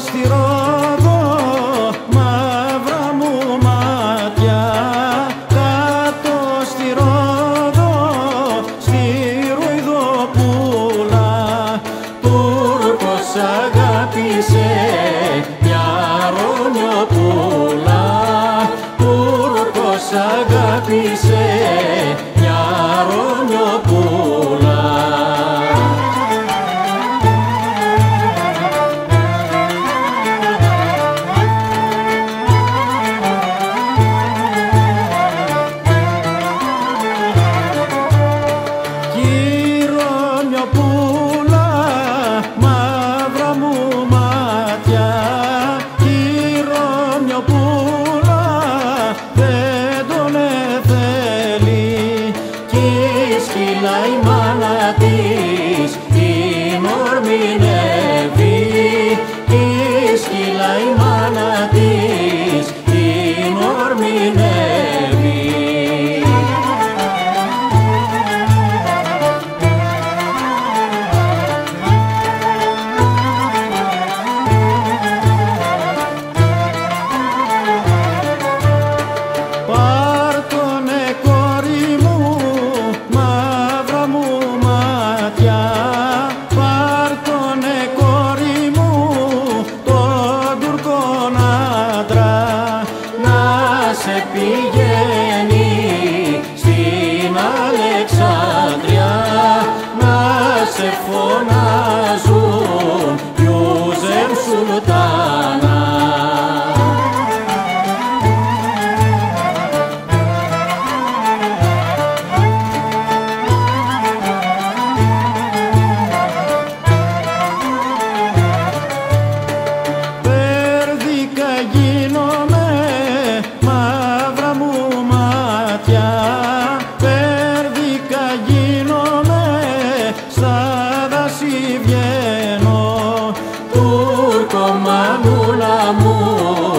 στη Ρόδο μαύρα μου μάτια, κάτω στη Ρόδο στη Ρουιδοπούλα Τούρκος αγάπησε μια Ρωνιοπούλα, Τούρκος αγάπησε μια Ρωνιοπούλα. Μαύρα μου μάτια, η Ρωμιοπούλα δεν τον θέλει, κι σκύλα η μάνα της την ορμηνεύει, κι σκύλα η μάνα της την ορμηνεύει. Σε πηγαίνει στην Αλεξάνδρεια, να σε φωνάζουν Ιούζεφ Σουλτάνα. Πέρδικα γίνομαι, μαύρα μου μάτια, πέρδικα γίνομαι, στα δάση βγαίνω, Τούρκο μανούλα μου